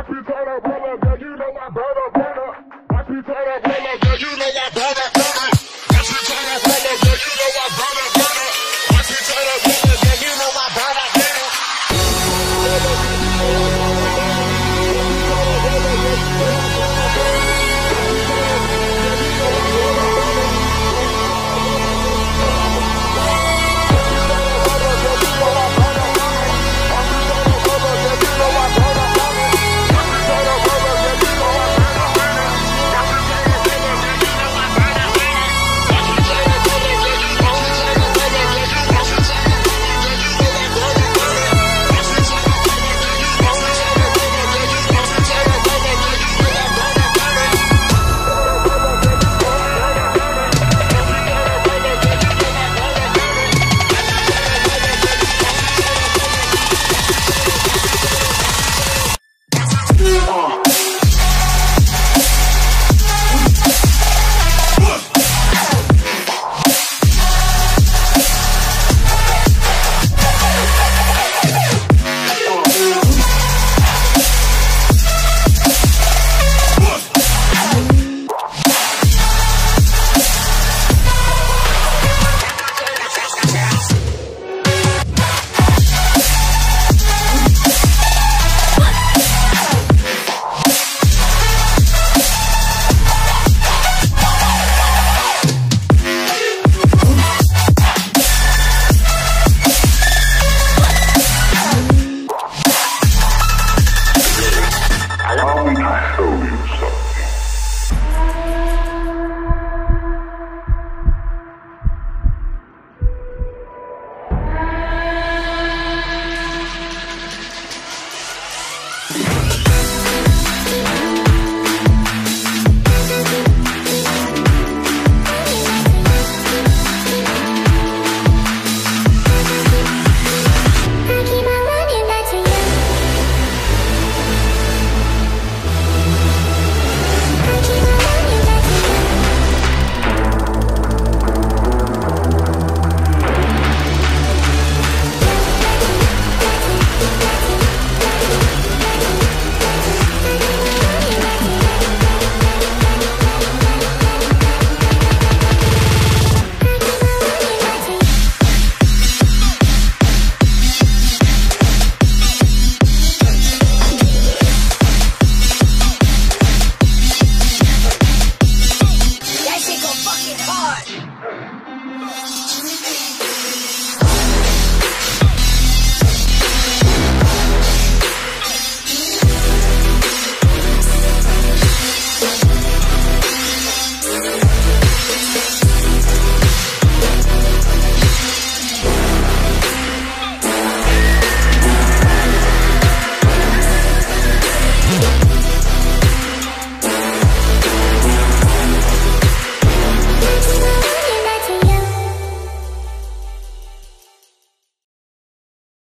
Watch me turn up, roll up, girl, you know I burn up, burn up. Watch me turn up, roll up, girl, you know I burn up, burn up. Watch me turn up, roll up, girl, you know I burn up, burn up. Watch me turn up, roll up, girl, you know I burn up, burn up.